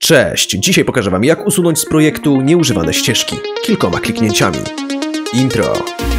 Cześć! Dzisiaj pokażę Wam, jak usunąć z projektu nieużywane ścieżki kilkoma kliknięciami. Intro.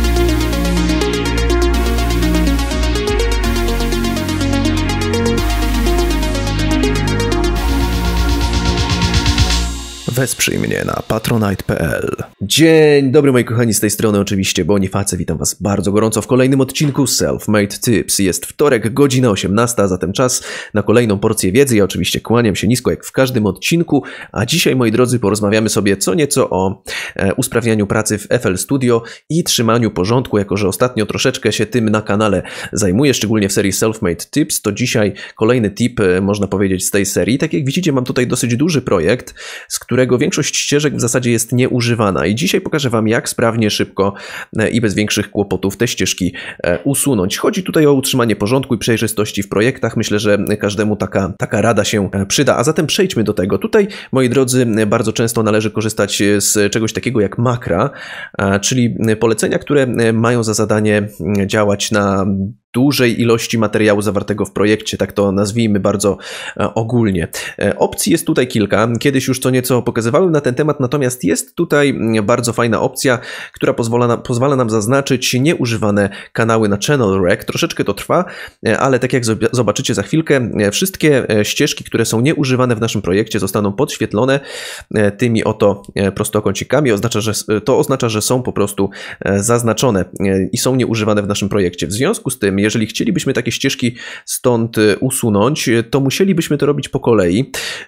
Wesprzyj mnie na patronite.pl. Dzień dobry moi kochani, z tej strony oczywiście Boniface. Witam Was bardzo gorąco w kolejnym odcinku Self-Made Tips. Jest wtorek, godzina 18, a zatem czas na kolejną porcję wiedzy. Ja oczywiście kłaniam się nisko jak w każdym odcinku, a dzisiaj moi drodzy porozmawiamy sobie co nieco o usprawnianiu pracy w FL Studio i trzymaniu porządku. Jako że ostatnio troszeczkę się tym na kanale zajmuję, szczególnie w serii Self-Made Tips, to dzisiaj kolejny tip, można powiedzieć, z tej serii. Tak jak widzicie, mam tutaj dosyć duży projekt, z którego większość ścieżek w zasadzie jest nieużywana i dzisiaj pokażę Wam, jak sprawnie, szybko i bez większych kłopotów te ścieżki usunąć. Chodzi tutaj o utrzymanie porządku i przejrzystości w projektach. Myślę, że każdemu taka rada się przyda, a zatem przejdźmy do tego. Tutaj, moi drodzy, bardzo często należy korzystać z czegoś takiego jak makra, czyli polecenia, które mają za zadanie działać na dużej ilości materiału zawartego w projekcie, tak to nazwijmy bardzo ogólnie. Opcji jest tutaj kilka, kiedyś już co nieco pokazywałem na ten temat, natomiast jest tutaj bardzo fajna opcja, która pozwala nam zaznaczyć nieużywane kanały na Channel Rec. Troszeczkę to trwa, ale tak jak zobaczycie za chwilkę, wszystkie ścieżki, które są nieużywane w naszym projekcie, zostaną podświetlone tymi oto prostokącikami. To oznacza, że są po prostu zaznaczone i są nieużywane w naszym projekcie. W związku z tym, jeżeli chcielibyśmy takie ścieżki stąd usunąć, to musielibyśmy to robić po kolei,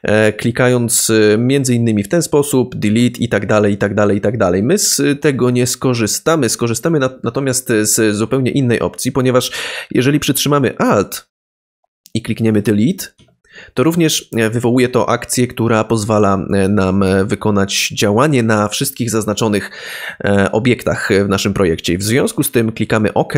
klikając między innymi w ten sposób, delete i tak dalej, i tak dalej, i tak dalej. My z tego nie skorzystamy, natomiast z zupełnie innej opcji, ponieważ jeżeli przytrzymamy Alt i klikniemy delete, to również wywołuje to akcję, która pozwala nam wykonać działanie na wszystkich zaznaczonych obiektach w naszym projekcie. I w związku z tym klikamy OK.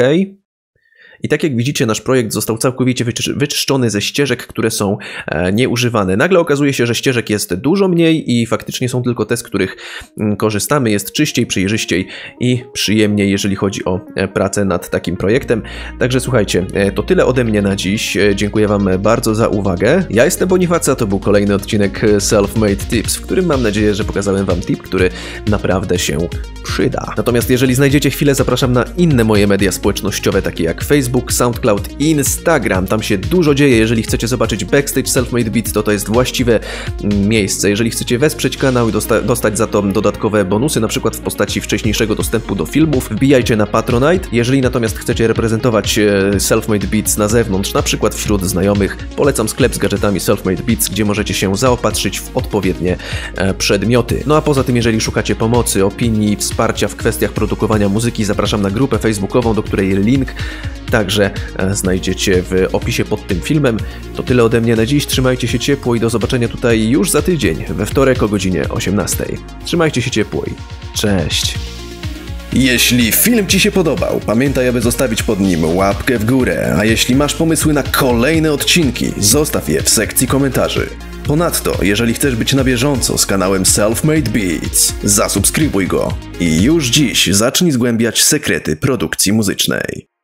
I tak jak widzicie, nasz projekt został całkowicie wyczyszczony ze ścieżek, które są nieużywane. Nagle okazuje się, że ścieżek jest dużo mniej i faktycznie są tylko te, z których korzystamy. Jest czyściej, przejrzyściej i przyjemniej, jeżeli chodzi o pracę nad takim projektem. Także słuchajcie, to tyle ode mnie na dziś. Dziękuję Wam bardzo za uwagę. Ja jestem Boniface, a to był kolejny odcinek Self-Made Tips, w którym mam nadzieję, że pokazałem Wam tip, który naprawdę się przyda. Natomiast jeżeli znajdziecie chwilę, zapraszam na inne moje media społecznościowe, takie jak Facebook, SoundCloud, Instagram. Tam się dużo dzieje. Jeżeli chcecie zobaczyć backstage Self-Made Beats, to jest właściwe miejsce. Jeżeli chcecie wesprzeć kanał i dostać za to dodatkowe bonusy, na przykład w postaci wcześniejszego dostępu do filmów, wbijajcie na Patronite. Jeżeli natomiast chcecie reprezentować Self-Made Beats na zewnątrz, na przykład wśród znajomych, polecam sklep z gadżetami Self-Made Beats, gdzie możecie się zaopatrzyć w odpowiednie przedmioty. No a poza tym, jeżeli szukacie pomocy, opinii, wsparcia w kwestiach produkowania muzyki, zapraszam na grupę facebookową, do której link także znajdziecie w opisie pod tym filmem. To tyle ode mnie na dziś. Trzymajcie się ciepło i do zobaczenia tutaj już za tydzień, we wtorek o godzinie 18. Trzymajcie się ciepło i cześć! Jeśli film Ci się podobał, pamiętaj, aby zostawić pod nim łapkę w górę, a jeśli masz pomysły na kolejne odcinki, zostaw je w sekcji komentarzy. Ponadto, jeżeli chcesz być na bieżąco z kanałem Self-Made Beats, zasubskrybuj go i już dziś zacznij zgłębiać sekrety produkcji muzycznej.